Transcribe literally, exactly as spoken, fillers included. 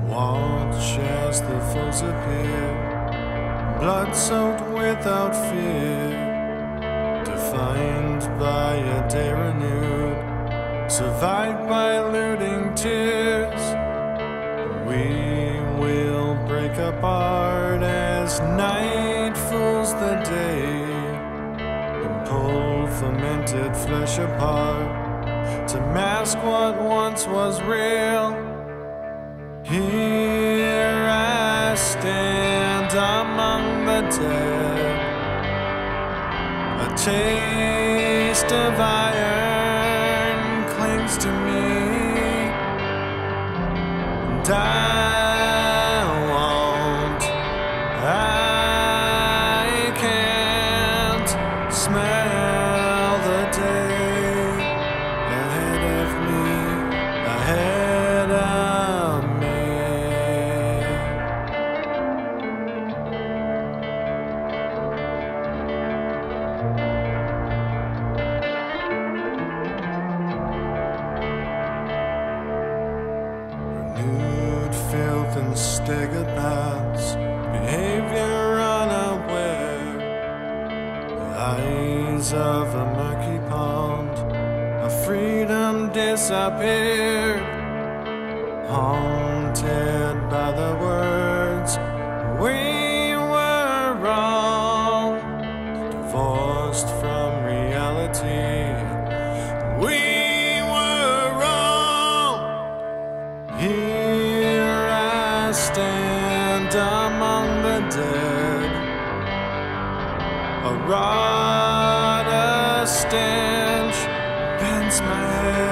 Watch as the foes appear, blood-soaked without fear, defined by a day renewed, survived by looting tears. We will break apart as night fills the day, and pull fermented flesh apart to mask what once was real. Here I stand among the dead, a taste of iron clings to me, and I won't, I can't smell the day ahead of me, ahead of me. Renewed filth and staggered paths, behavior unaware, the eyes of a murky pond, a freedom disappeared, haunted by the words, we were wrong, divorced from reality, we were wrong. Here I stand among the dead, a rot, a stench bends my head.